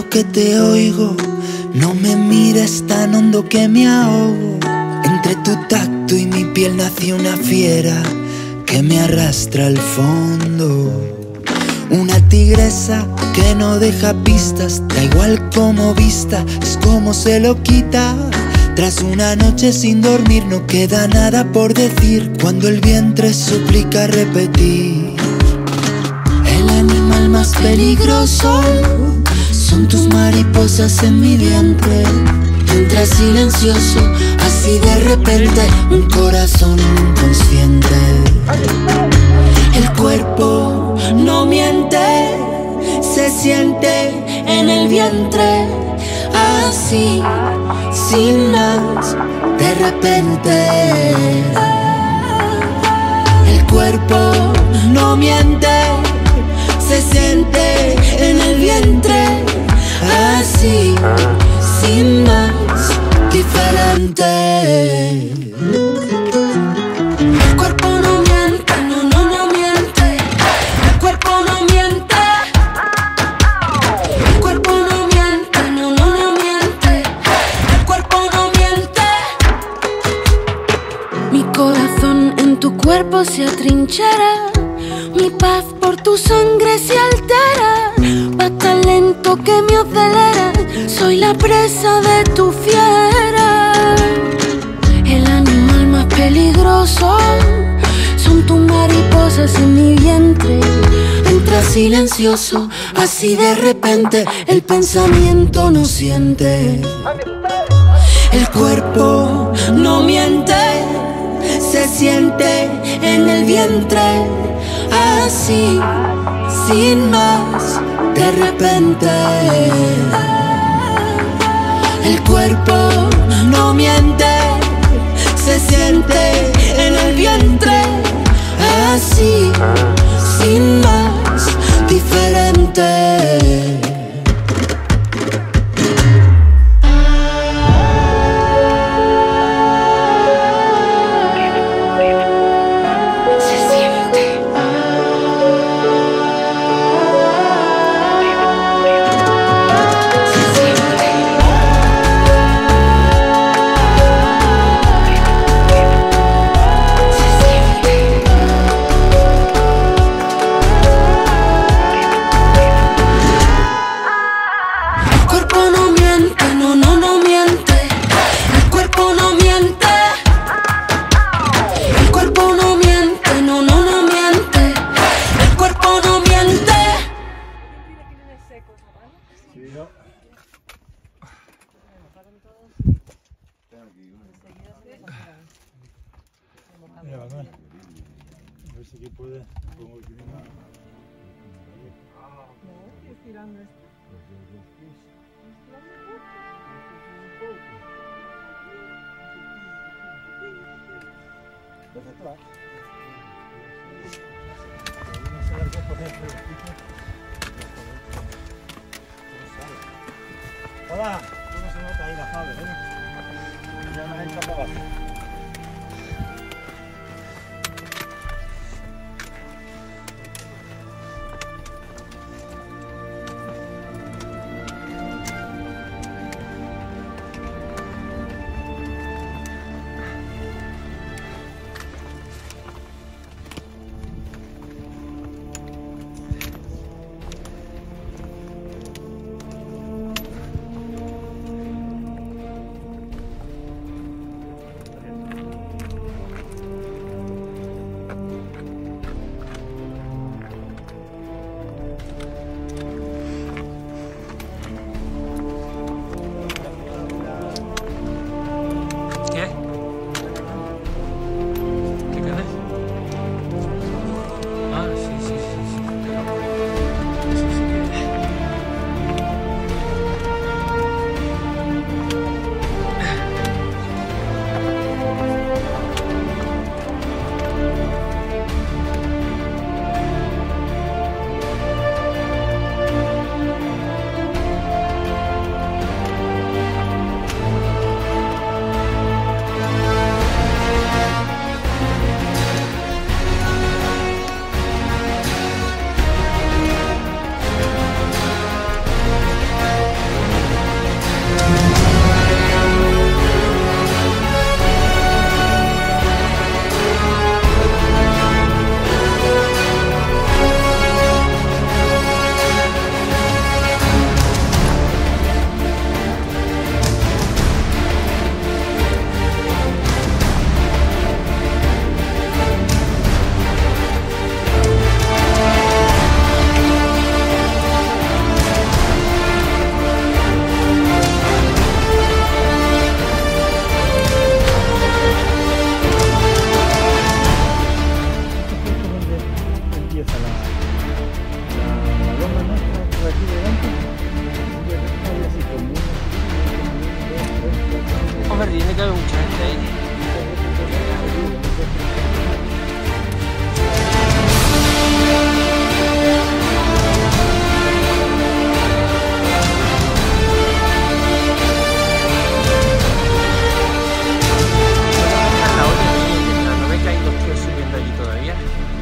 tanto que te oigo, no me mires tan hondo que me ahogo. Entre tu tacto y mi piel nació una fiera que me arrastra al fondo. Una tigresa que no deja pistas, da igual como vista, es como se lo quita. Tras una noche sin dormir no queda nada por decir, cuando el vientre suplica repetir. El animal más peligroso son tus mariposas en mi vientre. Entras silencioso, así de repente, un corazón inconsciente. El cuerpo no miente, se siente en el vientre, así, sin más, de repente. El cuerpo no miente, se siente en el vientre, así, sin más, diferente. El cuerpo no miente, no, no, no miente. El cuerpo no miente. El cuerpo no miente, no, no, no miente. El cuerpo no miente. Mi corazón en tu cuerpo se atrinchera, mi paz por tu sangre se altera. Va tan lento que me acelera, soy la presa de tu fiera. El animal más peligroso son tus mariposas en mi vientre. Entra silencioso, así de repente, el pensamiento no siente. El cuerpo no miente, se siente en el vientre, así, sin más, de repente. El cuerpo no miente, se siente en el vientre, así, sin más, diferente. Mira, Manuel, a ver si aquí puede, pongo aquí mismo. No, estirando esto. Hola, ¿cómo se nota ahí la fable, Ya me entra para abajo. que cabe mucha gente ahí. ¿No ves que hay dos tíos subiendo allí todavía?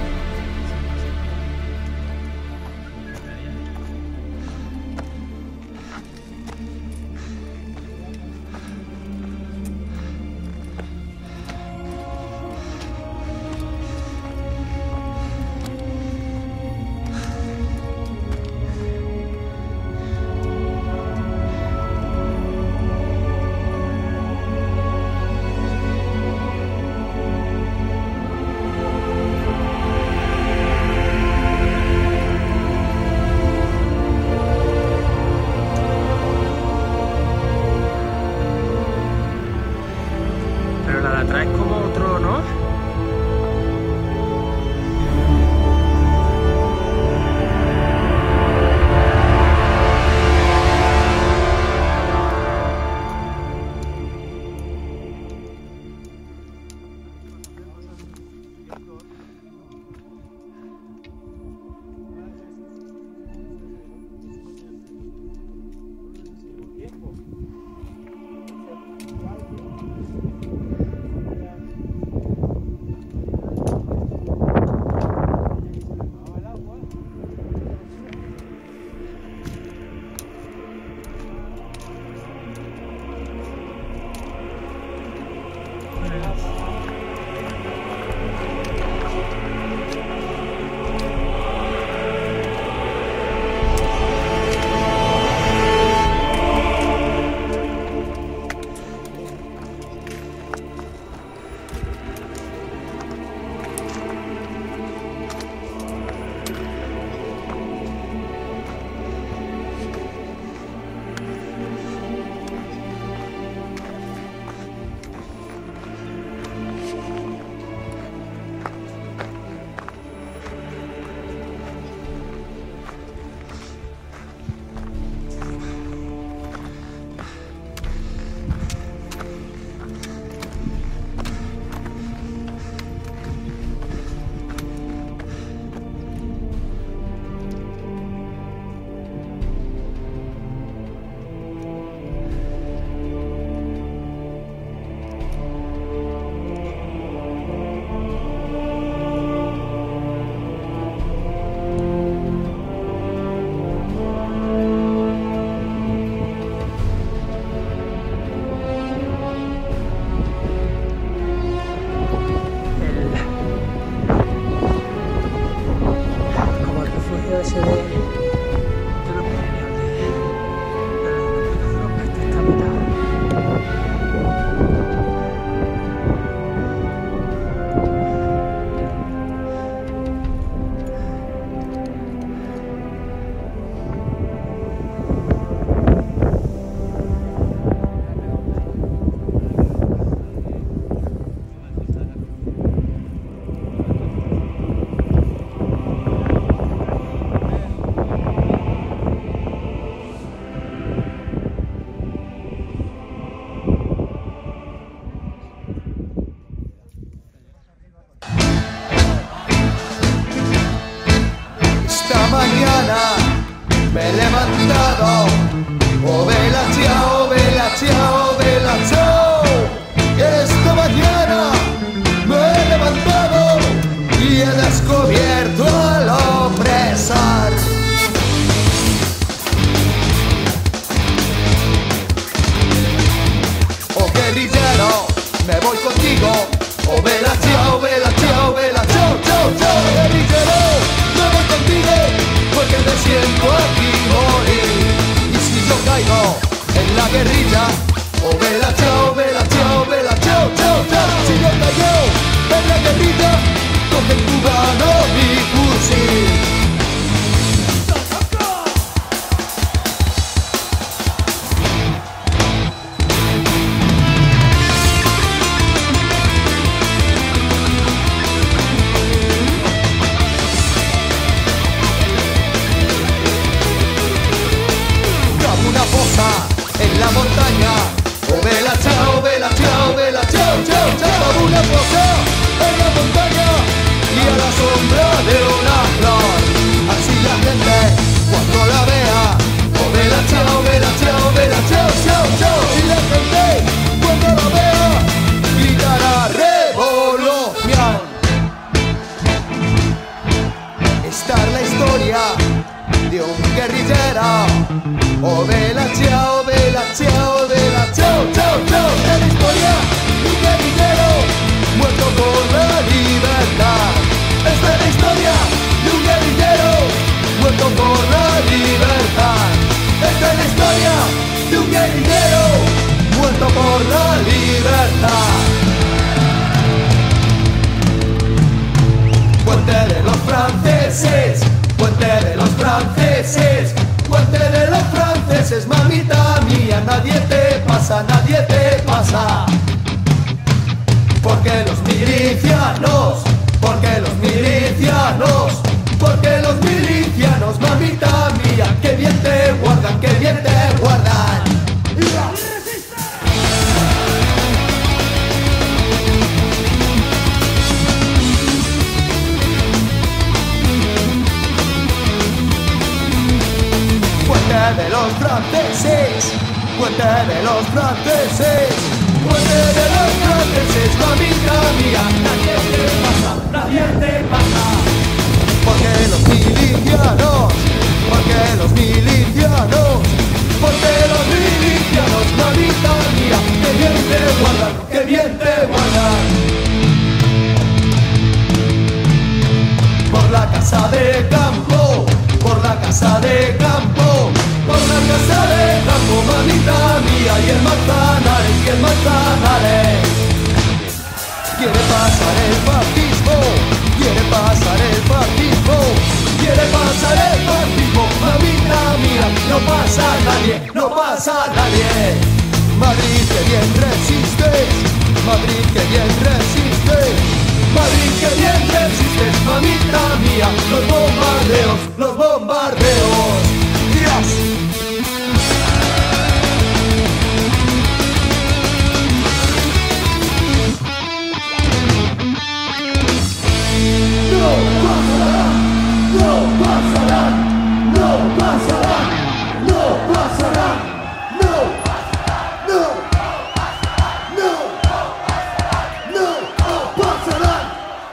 Pero la de atrás es como otro, ¿no? Me he levantado, oh vela chao, vela chao. Esta mañana me he levantado y he descubierto al opresor. Oh guerrillero, me voy contigo, oh vela chao, chao, chao, guerrillero, me voy contigo, porque me siento aquí morir. Y si yo caigo en la guerrilla, oh vela chao, chao, chao. Si yo caigo en la guerrilla, coge el cubano mi fusil. En la montaña, oh vela chao, reposa en la montaña y a la sombra de una flor. Así la gente cuando la vea, oh vela chao, vela chao, vela chao, chao, chao. Y la gente cuando la vea gritará revolución. Esta es la historia de un guerrillero. Oh vela chao, vela chao, vela chao, chao, chao. Es la historia de un guerrillero muerto por la libertad. Esta es la historia de un guerrillero muerto por la libertad. Esta es la historia de un guerrillero muerto por la libertad. Puente de los franceses, puente de los franceses, puente de los franceses, mamita mía, nadie te pasa, nadie te pasa. Porque los milicianos, porque los milicianos, porque los milicianos, mamita mía, que bien te guardan, que bien te guardan. Puente de los franceses, puente de los franceses, puente de los franceses, mamita mía, nadie te pasa, nadie te pasa. Porque los milicianos, porque los milicianos, porque los milicianos, mamita mía, que bien te guardan, que bien te guardan. Por la casa de campo, por la casa de campo, por la casa de campo, mamita mía, y el Manzanares, y el Manzanares. Quiere pasar el fascismo, quiere pasar el fascismo, quiere pasar el fascismo, mamita mía, no pasa nadie, no pasa nadie. Madrid que bien resistes, Madrid que bien resistes, Madrid que bien resistes, mamita mía, los bombardeos, los bombardeos. Dios. No pasarán, no pasarán, no pasarán, no pasarán, no, no, no, no pasarán.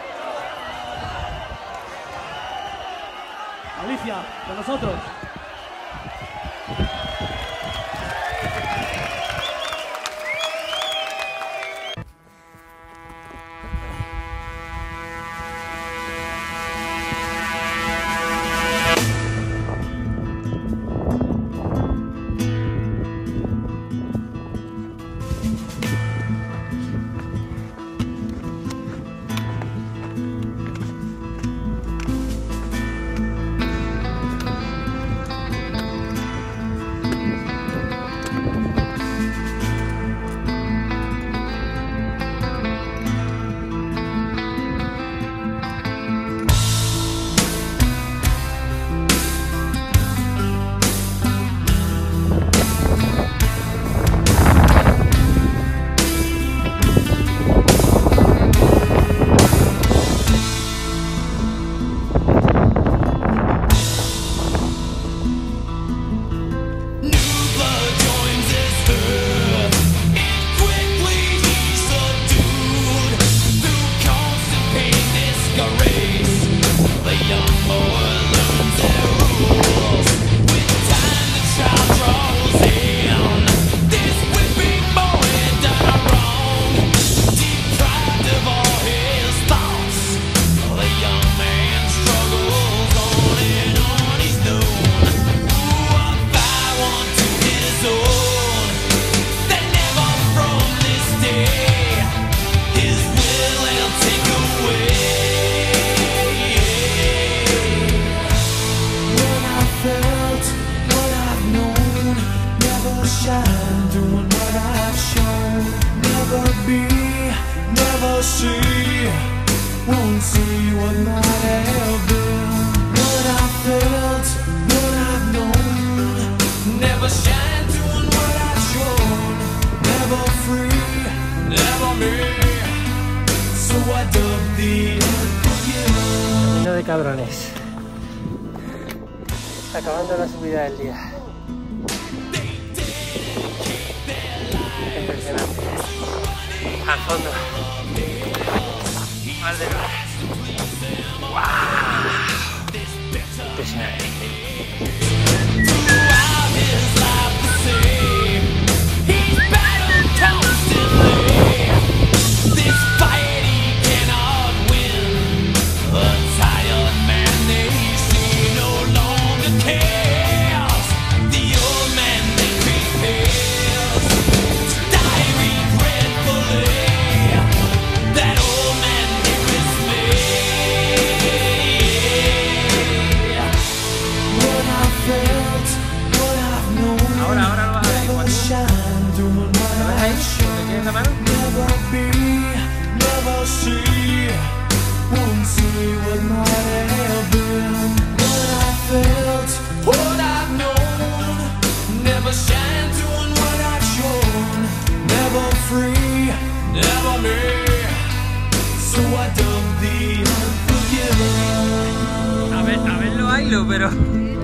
Alicia, con nosotros. won't see what might have been. What I felt, what I've known, never shine doing what I've shown. Never free, never me. cabrones. Acabando la subida del día. Impresionante. Al fondo. Valderón. ¡Wow! Impresionante. A verlo, pero